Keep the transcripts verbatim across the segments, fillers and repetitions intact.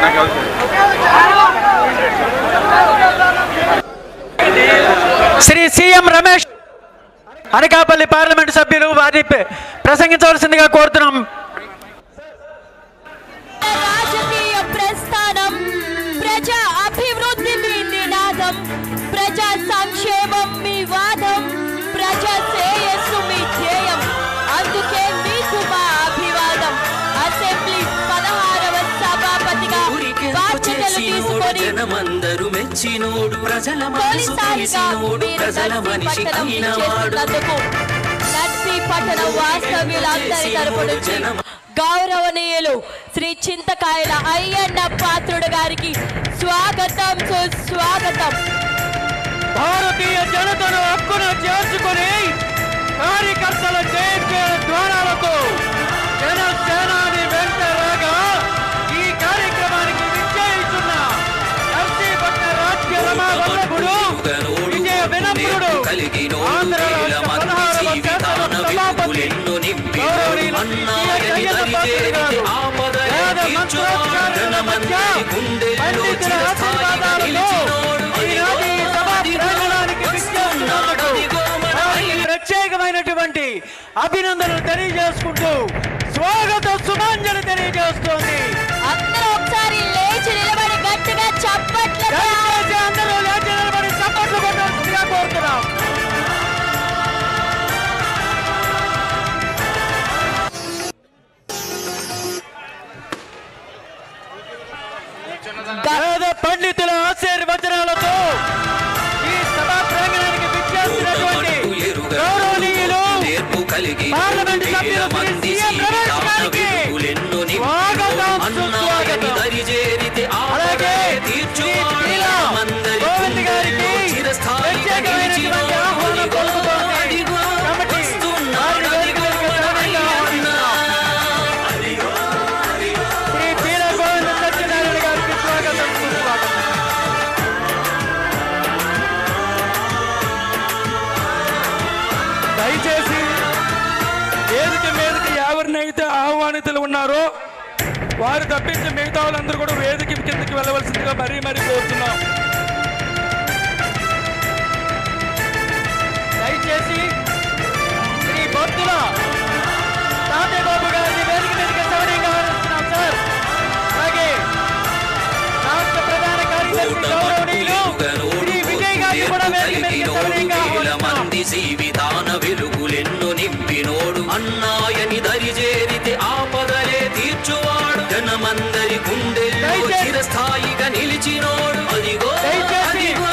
Shri CM Ramesh Anakapalli parliament సభ్యులు వారి ప్రసంగించవలసిందిగా కోరుతున్నాం. రాజకీయ ప్రస్థానం ప్రజా అభివృద్ధి మీ నినాదం, ప్రజా సంక్షేమం మీ వాదం, ప్రజా శ్రేయస్సు మీ ధ్యేయం. అందుకే మీకు మా అభివాదం. అసెంబ్లీ పదహారవ సభాపతిగా బాధ్యతలు తీసుకొని జనమందరు మెచ్చినోడు, ప్రజల మనసు తెలిసినోడు, ప్రజల మనిషి అయినవాడు. నర్సీపట్టణ వాస్తవ్యులందరి తరపున గౌరవనీయులు శ్రీ చింతకాయల అయ్యన్న పాత్రుడు గారికి స్వాగతం సుస్వాగతం. భారతీయ జనతను హక్కున చేర్చుకుని కార్యకర్తల జయ ద్వారాలతో జనసేనాని వెంట రాగా ఈ కార్యక్రమానికి విజయిస్తున్న నర్సీపట్న రాజ్య రమావల్లభుడు విజయ వినమ్రుడు ఆంధ్ర ప్రత్యేకమైనటువంటి అభినందనలు తెలియజేసుకుంటూ స్వాగత సుమాంజలి తెలియజేస్తోంది. అందరూ ఒకసారి లేచి నిలబడి గట్టిగా చప్పట్లు అందరూ లేచి నిలబడి చప్పట్లు కొట్టాల్సిందిగా కోరుతున్నాం. వేద పండితుల ఆశీర్వచనాలతో ఈ సభా ప్రాంగణానికి విచ్చేసినటువంటి గౌరవనీయులు పార్లమెంట్ సభ్యులు శ్రీ సీఎం రమేష్ గారికి స్వాగతం సుస్వాగతం. అలాగే శ్రీ శ్రీలా గోవింద్ గారికి ప్రత్యేకమైనటువంటి ఆహ్వానం పలుకుతోంది. కాబట్టి వారిని వేదికకు సాదరంగా ఆహ్వానిస్తున్నాం. శ్రీ శ్రీలా గోవింద సత్యనారాయణ గారికి స్వాగతం సుస్వాగతం. దయచేసి వేదిక మీదకి ఎవరినైతే ఆహ్వానితులు ఉన్నారో వారు తప్పించి మిగతా వాళ్ళందరూ కూడా వేదిక కిందకి వెళ్ళవలసిందిగా మరీ మరీ కోరుతున్నాం. దయచేసి శ్రీ బొత్తుల తాతయ్యబాబు గారిని వేదిక మీదకి సౌకర్యంగా ఆహ్వానిస్తున్నాం సార్. అలాగే రాష్ట్ర ప్రధాన కార్యదర్శి గౌరవనీయులు శ్రీ విజయ్ గారిని కూడా వేదిక మీదకి సౌకర్యంగా ఆహ్వానిస్తున్నాం. జీవితాన వెలుగులెన్నో నింపినోడు, అన్నాయని దరిజేరితే ఆపదలే తీర్చువాడు, జనమందరి గుండెల్లో చిరస్థాయిగా నిలిచినోడు. అదిగో అదిగో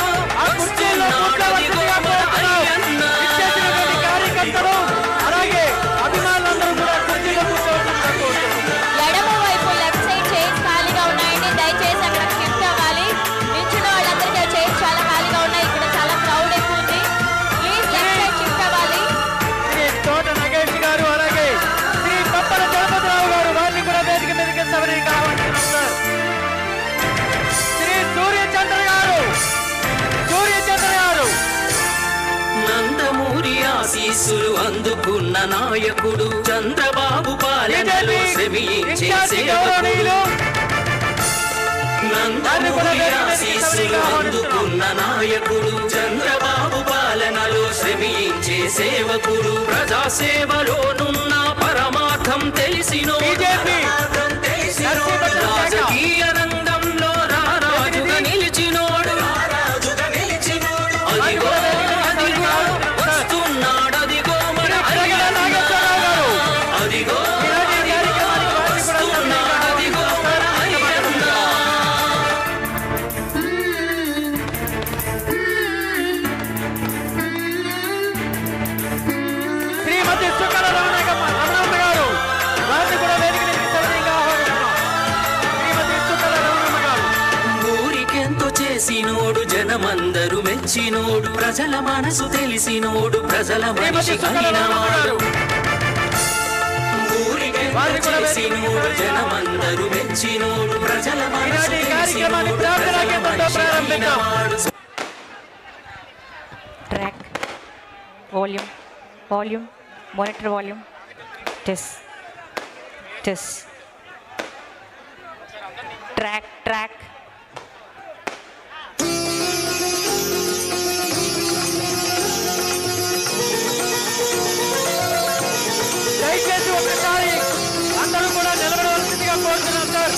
కార్యకర్తలు అలాగే అభిమానులందరూ కూడా కుర్చీలో కూర్చోవలసిందిగా ఎడమ వైపు లెఫ్ట్ సైడ్ చైర్స్ ఖాళీగా ఉన్నాయండి. దయచేసి అక్కడ షిఫ్ట్ అవ్వాలి. నిల్చున్న వాళ్ళందరికీ చైర్స్ చాలా ఖాళీగా ఉన్నాయి. ఇక్కడ చాలా క్రౌడ్ ఎక్కువ ఉంది. ప్లీజ్ లెఫ్ట్ సైడ్ షిఫ్ట్ అవ్వాలి. శ్రీ తోట నగేష్ గారు అలాగే శ్రీ పప్పల చలపతిరావు గారు వారిని కూడా వేదిక మీదకి సవరీగా ఆహ్వానిస్తున్నాం సార్. శ్రీ సూర్యచంద్ర గారు సూర్యచంద్ర గారు నందమూరి ఆశీస్సులు అందుకున్న నాయకుడు, చంద్రబాబు పాలనలో శ్రమించే సేవకుడు. నందమూరి ఆశీస్సులు అందుకున్న నాయకుడు, చంద్రబాబు పాలనలో శ్రమించే సేవకుడు, ప్రజాసేవలోనున్న పరమార్థం తెలిసినోడు, రాజకీయ రంగంలో రారాజుగా నిలిచినోడు. అదిగో అదిగో వస్తున్నాడదిగో మన అయ్యన్న, అదిగో వస్తున్నాడదిగో మన అయ్యన్న. శ్రీమతి సుకల రమణమ్మ రమణమ్మ గారు వారిని కూడా వేదిక మీదకి సవరీగా ఆహ్వానిస్తున్నాం. శ్రీమతి సుకల రమణమ్మ గారు ఊరికెంతో చేసినోడు, జనమందరు మెచ్చినోడు, ప్రజల మనసు తెలిసినోడు, ప్రజల మనిషి అయినవాడు. ఊరికెంతో చేసినోడు, జనమందరు మెచ్చినోడు, ప్రజల మనసు తెలిసినోడు, ప్రజల మనిషి అయినవాడు. Track, volume, volume, monitor volume, test, test. track, track. దయచేసి ఒకసారి అందరూ కూడా నిలబడవలసిందిగా కోరుతున్నాం sir.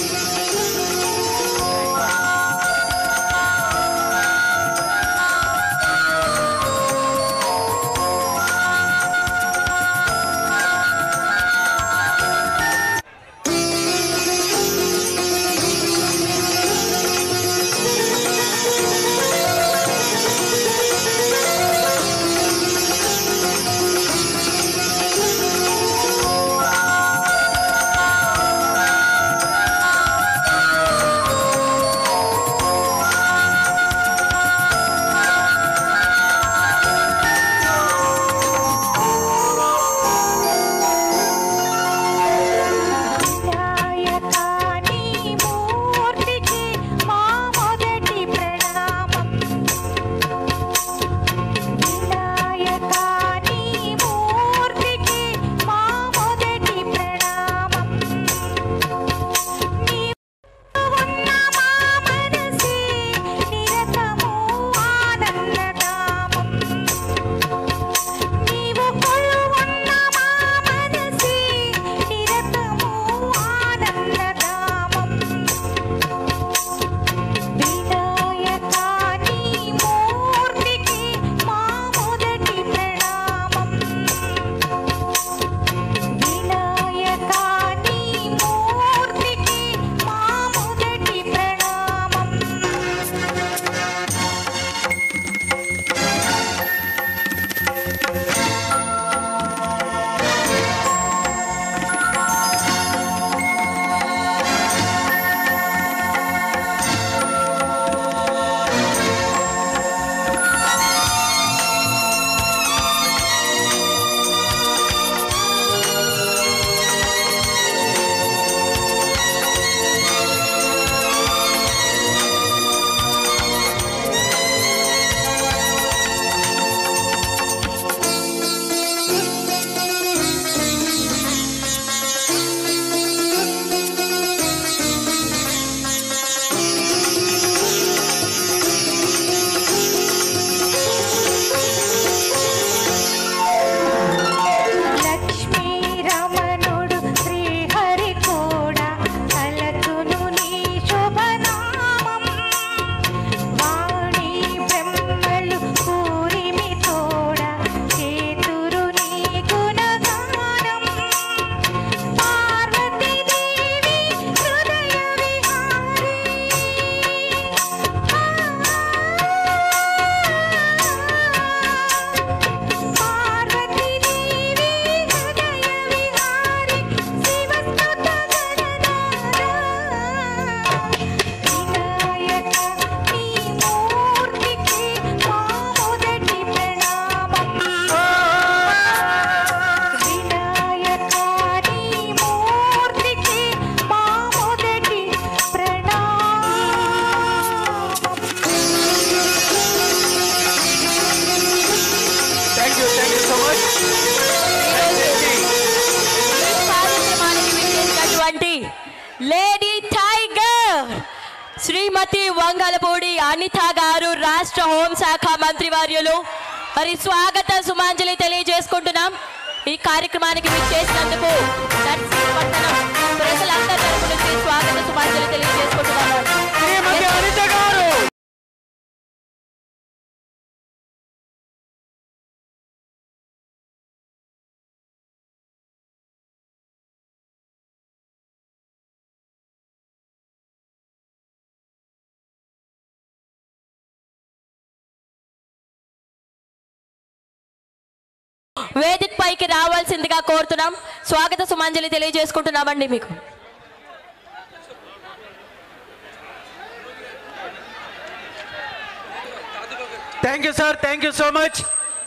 Lady tiger Shrimati Vangalapudi Anitha గారు రాష్ట్ర హోంశాఖ మంత్రివర్యులు మరి స్వాగత సుమాంజలి తెలియజేసుకుంటున్నాం. ఈ కార్యక్రమానికి విచ్చేసినందుకు నర్సీపట్నం ప్రజలందరి తరపు నుంచి స్వాగత సుమాంజలి తెలియజేసుకుంటున్నాము. శ్రీమతి అనిత గారు వేదిక పైకి రావాల్సిందిగా కోరుతున్నాం. స్వాగత సుమాంజలి తెలియజేసుకుంటున్నామండి మీకు. Thank you sir, thank you so much.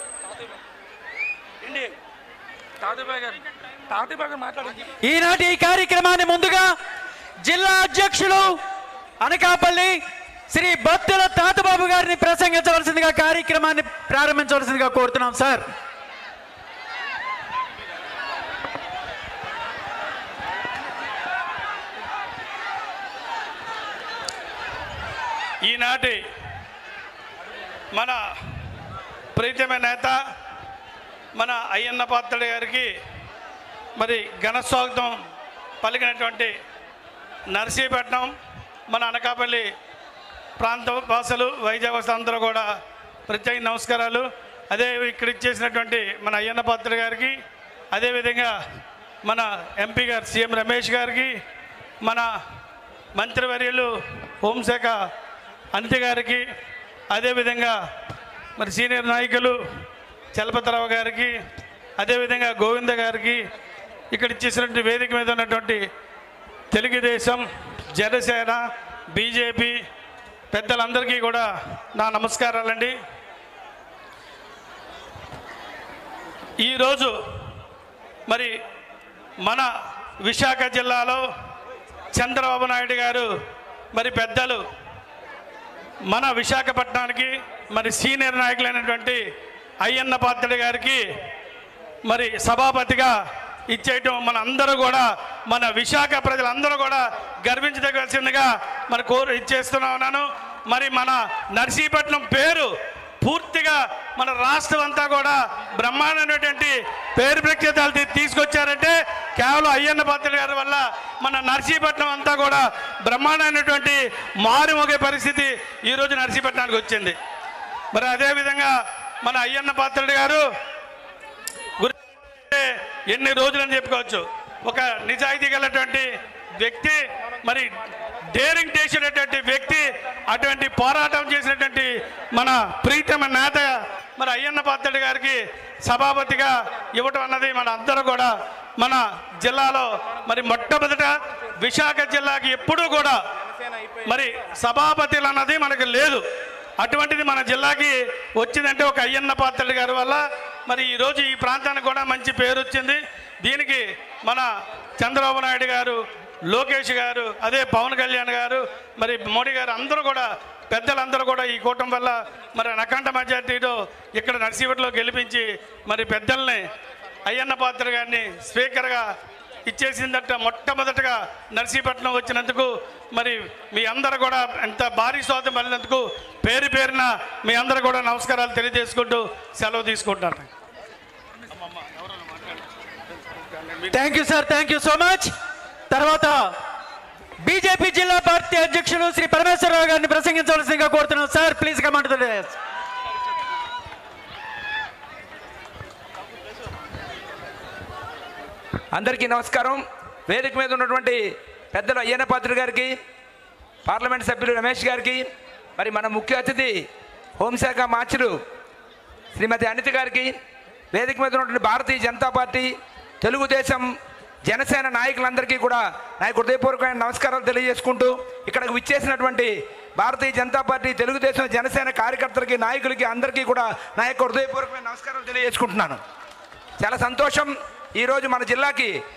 ఈనాటి ఈ కార్యక్రమాన్ని ముందుగా జిల్లా అధ్యక్షులు అనకాపల్లి శ్రీ బత్తుల తాతబాబు గారిని ప్రసంగించవలసిందిగా కార్యక్రమాన్ని ప్రారంభించవలసిందిగా కోరుతున్నాం సార్. ఈనాటి మన ప్రీతమైన నేత మన అయ్యన్న పాత్రుడు గారికి మరి ఘన స్వాగతం పలికినటువంటి నర్సీపట్నం మన అనకాపల్లి ప్రాంత వాసులు వైజాగ్ వాసులు అందరూ కూడా ప్రత్యేక నమస్కారాలు. అదే ఇక్కడ ఇచ్చేసినటువంటి మన అయ్యన్న పాత్రుడు గారికి, అదేవిధంగా మన ఎంపీ గారు సీఎం రమేష్ గారికి, మన మంత్రివర్యులు హోంశాఖ అనిత గారికి, అదేవిధంగా మరి సీనియర్ నాయకులు చలపతిరావు గారికి, అదేవిధంగా గోవింద గారికి, ఇక్కడ ఇచ్చేసినటువంటి వేదిక మీద ఉన్నటువంటి తెలుగుదేశం, జనసేన, బీజేపీ పెద్దలందరికీ కూడా నా నమస్కారాలండి. ఈరోజు మరి మన విశాఖ జిల్లాలో చంద్రబాబు నాయుడు గారు మరి పెద్దలు మన విశాఖపట్నానికి మరి సీనియర్ నాయకులైనటువంటి అయ్యన్న పాత్రుడు గారికి మరి సభాపతిగా ఇచ్చేయటం మన అందరూ కూడా మన విశాఖ ప్రజలందరూ కూడా గర్వించదగవలసిందిగా మరి కోరు ఇచ్చేస్తున్నా ఉన్నాను. మరి మన నర్సీపట్నం పేరు పూర్తిగా మన రాష్ట్రం అంతా కూడా బ్రహ్మాండమైనటువంటి పేరు ప్రఖ్యాతాలు తీసుకొచ్చారంటే కేవలం అయ్యన్న పాత్రుడు గారి వల్ల మన నర్సీపట్నం అంతా కూడా బ్రహ్మాండమైనటువంటి మారుమోగే పరిస్థితి ఈరోజు నర్సీపట్నానికి వచ్చింది. మరి అదేవిధంగా మన అయ్యన్న పాత్రుడు గారు ఎన్ని రోజులని చెప్పుకోవచ్చు. ఒక నిజాయితీ గలటువంటి వ్యక్తి, మరి డేరింగ్ చేసినటువంటి వ్యక్తి, అటువంటి పోరాటం చేసినటువంటి మన ప్రీతమ నేత మరి అయ్యన్న పాత్రుడు గారికి సభాపతిగా ఇవ్వటం అన్నది మన అందరూ కూడా మన జిల్లాలో మరి మొట్టమొదట విశాఖ జిల్లాకి ఎప్పుడూ కూడా మరి సభాపతులు అన్నది మనకు లేదు. అటువంటిది మన జిల్లాకి వచ్చిందంటే ఒక అయ్యన్న పాత్రుడు గారి వల్ల. మరి ఈరోజు ఈ ప్రాంతానికి కూడా మంచి పేరు వచ్చింది. దీనికి మన చంద్రబాబు నాయుడు గారు, లోకేష్ గారు, అదే పవన్ కళ్యాణ్ గారు, మరి మోడీ గారు అందరూ కూడా పెద్దలందరూ కూడా ఈ కూటమి వల్ల మరి అఖండ మెజార్టీలో ఇక్కడ నర్సీపట్నంలో గెలిపించి మరి పెద్దల్ని అయ్యన్న పాత్రుడు గారిని స్పీకర్గా ఇచ్చేసిందట. మొట్టమొదటగా నర్సీపట్నం వచ్చినందుకు మరి మీ అందరూ కూడా ఎంత భారీ స్వాగతం పడినందుకు పేరు పేరున మీ అందరూ కూడా నమస్కారాలు తెలియజేసుకుంటూ సెలవు తీసుకుంటాను. Thank you sir, thank you so much. తర్వాత బీజేపీ జిల్లా పార్టీ అధ్యక్షులు శ్రీ పరమేశ్వరరావు గారిని ప్రసంగించవలసిందిగా కోరుతున్నాం. Sir please come on to the dais. అందరికీ నమస్కారం. వేదిక మీద ఉన్నటువంటి పెద్దలు అయ్యన్న పాత్రుడు గారికి, పార్లమెంట్ సభ్యులు రమేష్ గారికి, మరి మన ముఖ్య అతిథి హోంశాఖ మార్చులు శ్రీమతి అనిత గారికి, వేదిక మీద ఉన్నటువంటి భారతీయ జనతా పార్టీ, తెలుగుదేశం, జనసేన నాయకులందరికీ కూడా నా హృదయపూర్వకమైన నమస్కారాలు తెలియజేసుకుంటూ ఇక్కడికి విచ్చేసినటువంటి భారతీయ జనతా పార్టీ, తెలుగుదేశం, జనసేన కార్యకర్తలకి, నాయకులకి అందరికీ కూడా నా యొక్క హృదయపూర్వకమైన నమస్కారాలు తెలియజేసుకుంటున్నాను. చాలా సంతోషం. ఈరోజు మన జిల్లాకి